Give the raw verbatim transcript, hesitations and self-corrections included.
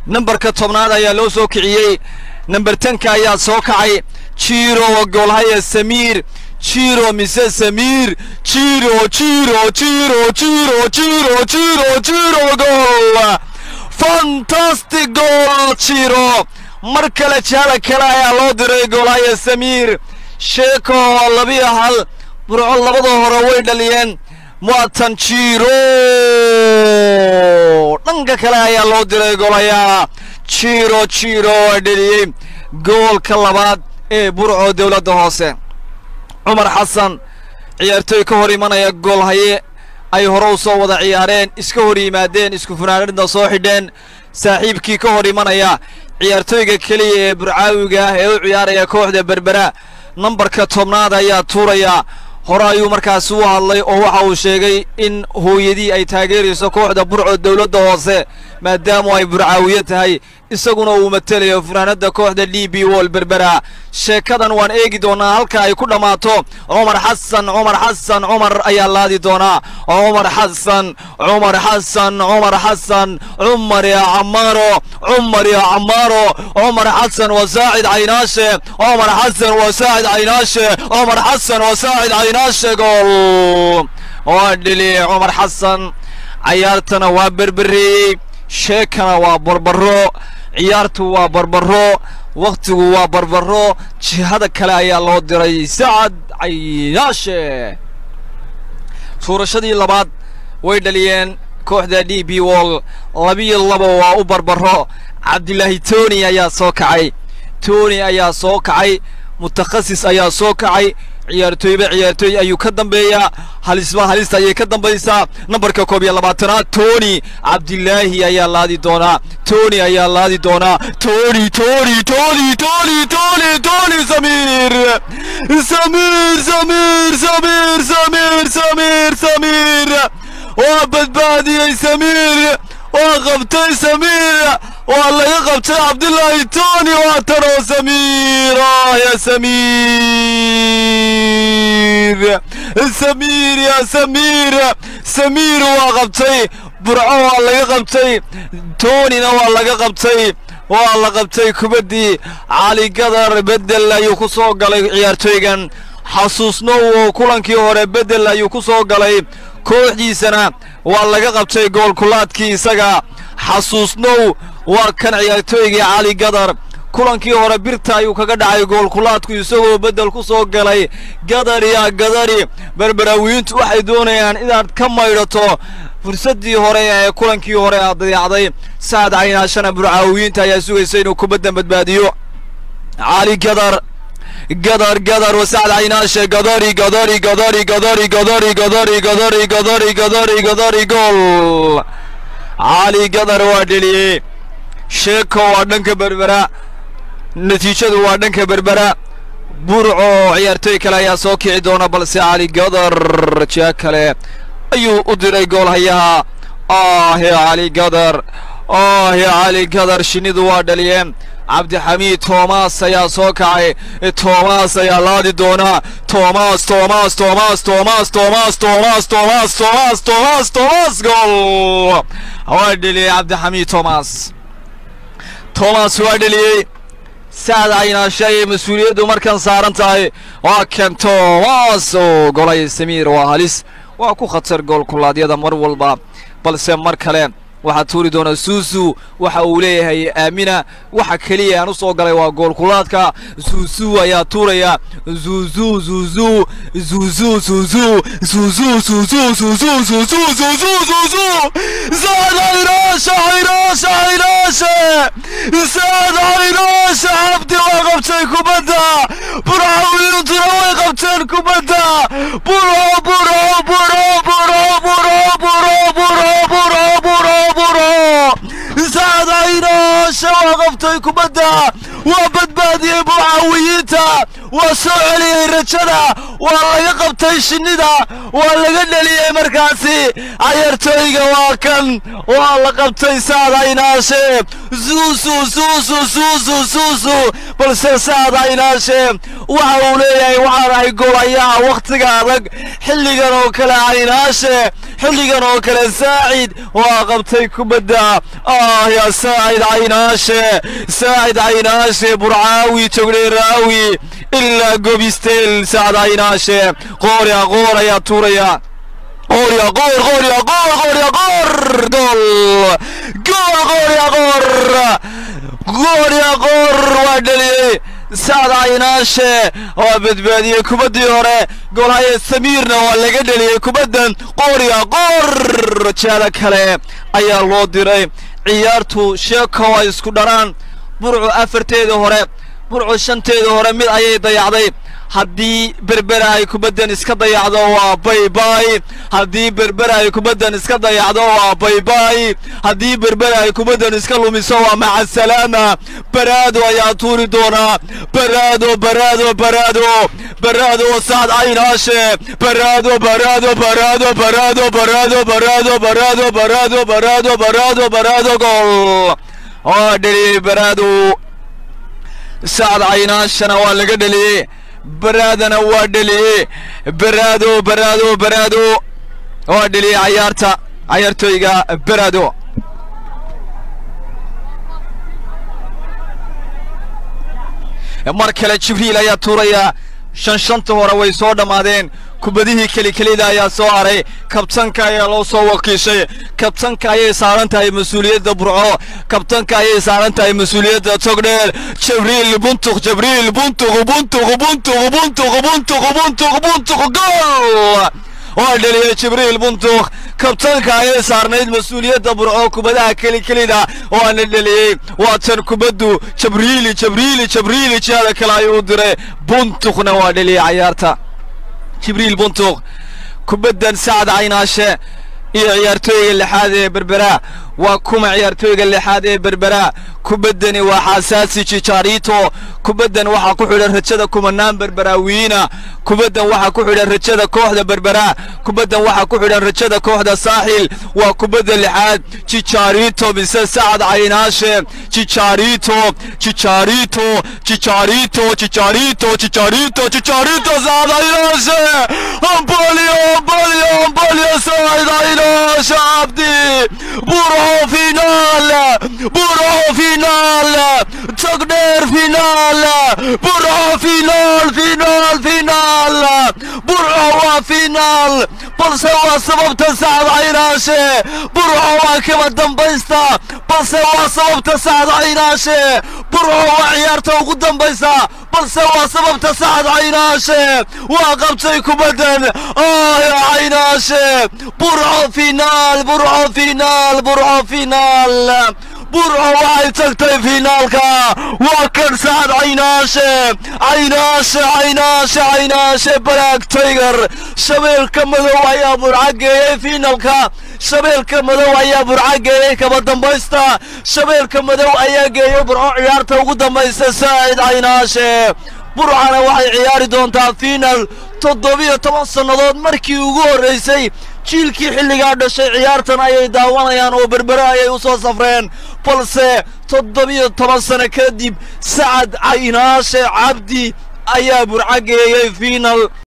نمبر كتبناد يا لو سو كعيي نمبر تنكا يا سو كعي تشيرو وقول هيا سمير تشيرو مسا سمير تشيرو تشيرو تشيرو تشيرو تشيرو تشيرو تشيرو جول فانتاستيك جول تشيرو مركلة جالا كلا يا لو دري جول هيا سمير شيكو لبيا هل برعو لبضو هروي دليان مواتن تشيرو ننجا كلا يا لو دري جول هيا تشيرو تشيرو دليان جول كلابات ايه برعو دولة هوسين عمر حسن عيارتوي كهوري مانا يقول هاي اي هروسو وضع عيارين اسكو هوري مادين اسكو فنانين دا صوحيدين ساحيب كي كهوري مانا يا عيارتوي كلي برعاوغا ايو عياريا كوحدة بربرا نمبر كتومنادا يا توريا هرايو مركاسو هالي او وحاو شيغي ان هويدي اي تاغيريسو كوحدة برعو الدولة دا هوسي مادامو اي برعاويتهاي isaguna uu matalayo fanaanada kooxda Libi wal berbera sheekadan waan eegi doonaa halka ay ku dhamaato Umar Hassan Umar Hassan Umar ayaa laadi doona Umar Hassan Umar Hassan Umar Hassan Umar ya Amaro Umar ya Amaro Umar Hassan wa Said Aynashe Umar Hassan wa Said Aynashe Umar Hassan wa Said Aynashe gol wadili Umar Hassan ciyaartana waa berberi sheekana waa barbaro ciyaartu waa barbaro waqtigu waa barbaro jihada kale ayaa loo diray Saad Aynashe suurashadii labaad way dhaliyeen kooxda D B Wall labiyo labo waa u barbaro Cabdullaahi Tony ayaa soo kacay Tony ayaa soo kacay mutakhasis ayaa soo kacay ciyaartooyba ciyaartooy ayuu ka dambeeyaa halisba halista ayay ka dambaysaa nambarka koob iyo labaatanaad Tony Cabdullaahi ayaa laadi doona Tony ayaa laadi doona Tony Tony Tony Tony Tony Tony Samir Samir Samir Samir Samir Samir Samir وبدبادي سمير وغبتي سمير والله يغبتي عبد الله توني واترو سمير آه يا سمير سمير يا سمير سمير وغبتي برعو والله يغبتي توني والله يغبتي والله غبتي كبدي علي قدر بدل يكسو قلي عيارتويغان حسوسنو كلانكي هوري بدل يكسو قلي kooxdiisana waa laga qabtay gool kulaadkii isaga xasuusnow waa kan ciyaartooyga Cali Gadar kulankii hore birta ayuu kaga dhacay gool kulaadku isagoo bedel ku soo galay Gadar ya Gadari berberawiintu waxay doonayaan inaad ka maydhato fursadii hore ee kulankii hore aad dayacday Saad Aynashe burcaawiinta ayaa sugayay inuu kubadda badbaadiyo Cali Gadar قدر قدر وسعد عيناشه قدري قدري قدري قدري قدري قدري قدري قدري قدري قدري جول علي قدر وادلي شيكو وادنك بربرا نتيجة وادنك بربرا برعو عيارتوي كلا يا سوكي عدونا بلسي علي قدر شاكله ايو ادري جول هيا اه يا علي قدر اه يا علي قدر شنيدو وادلي عبد الحميد توماس يا سوكاي توماس يا لادي دونا توماس توماس توماس توماس توماس توماس توماس توماس توماس توماس جول وادلي عبد الحميد توماس توماس وادلي سعد عيناشي مسؤوليته مركان سارنتاي وكان توماس جولاي سمير وهاليس وكو خطر جول كلاديدا مر والبا balse mar kale waxa tuuri doona Suusu waxa uu leeyahay Aamina waxa kaliya aan soo galay waa gool kulaadka Suusu ayaa tuuraya Zuzu Zuzu Zuzu Zuzu Zuzu Zuzu Zuzu Zuzu Zuzu Zuzu Saad Aynashe Aynashe Aynashe Saad Aynashe abdi waqabtay kubadda buraawiintu way qabteen kubadda buro buro buro buro buro buro buro buro buro buro Saad Aynashe waqabtay kubadda وبدبادي برعاويته وسعلي رجدا والله قبتي شنيدا والله دليي markaasi ciyaartooyga waa kan والله قبتي سعد ناشي زوزو زوزو زوزو زوزو balse سعد ناشي waxa uu leeyahay waxa ay goolayaa waqtiga adag xilligan oo kale ay naashe xilligan oo kale saacid waa qabtay kubadda ah ya saacid ay naashe saacid ay naashe burcaawi jogleeraawi illa gobistel saacid ay naashe qooriya qooriya tuuraya qooriya qoor qooriya qoor qooriya qoor gol gol qooriya qoor qooriya qoor waa dhaliyay سعد عيناشه وبدباديه كبدي هره قول هاي سميرنا ولا قدلي كبدن قوريا قور جالك هلا ايا لو ديري عيارتو شيكو واي اسكو داران برعو افرتيده هره برعو شنتيده هره مid ayay dayacday haddii berbera ay kubaddan iska dayacdo waa bay bay haddii berbera ay kubaddan iska dayacdo waa bay bay haddii berbera ay kubaddan iska lumiso waa maca salaama baraado ayaa tuuri doona baraado baraado baraado baraado saad aynaashe baraado baraado baraado baraado baraado baraado baraado baraado baraado baraado baraado gol oo dhali baraado saad aynaashana waa laga dhaliyay برادنا وادلي برادو برادو برادو وادلي عيارتا عيارتو يقا برادو مركلة جبريل يا توريا شنشنتو هورا way soo dhamaadeen kubadihii kali kalida ayaa soo aray kabtanka ayaa loo soo wakiishay kabtanka ayay saaran tahay mas'uuliyadda burco kabtanka ayay saaran tahay mas'uuliyadda togdheer jibriil buntuq jibriil buntuq buntuq buntuq buntuq buntuq buntuq buntuq gol waa dhaliyay jibriil buntuq kabtanka ayay saarnayd mas'uuliyadda burco kubadaha kali kalida oo aan dhaliyay waa tan kubadu jibriil jibriil jibriil jada kala ay u diray buntuqna waa dhaliyay ciyaarta جبريل بنتوق كبدن سعد عيناشه iyo ciyaartooyga lixaad ee berbera waa kuma ciyaartooyga lixaad ee berbera kubadani waa xasaasi Chicharito kubadan waxa ku xidhan rajada kumanaan berberaawiina kubadan waxa ku xidhan rajada kooxda berbera kubadan waxa ku xidhan rajada kooxda saaxil waa kubada lixaad Chicharito mise Saad Caynaashe Chicharito Chicharito Chicharito Chicharito Chicharito Chicharito Saad Caynaashe Ambolio Ambolio Ambolio Saad Caynaashe abdi burho final burho final togdheer final burho final final final burho waa final balse waa sababta Saad Caynaashe burho waa kaba dambaysta balse waa sababta Saad Caynaashe burho waa ciyaarta ugu dambaysa balse waa sababta Saad Caynaashe waa qabtay kubadan ah ya Caynaashe burho final burho final burho final burho waxay tagtay finaalka waa kan Saad Caynaashe Caynaashe Caynaashe Caynaashe Black Tiger shabeelka madow ayaa burcageeyay finaalka shabeelka madow ayaa burcageeyay kaba dambaysta shabeelka madow ayaa geeyay burco ciyaarta ugu dambaysa Saad Caynaashe burcana waxay ciyaari doontaa final toddobiyo toban sanadood markii ugu horeysay jiilkii xilliga dhashay ciyaartan ayay daawanayaan oo berbera ayay u soo safreen balse toddobiyo toban sano kadib Saad Caynaashe Cabdi ayaa burcageeyay final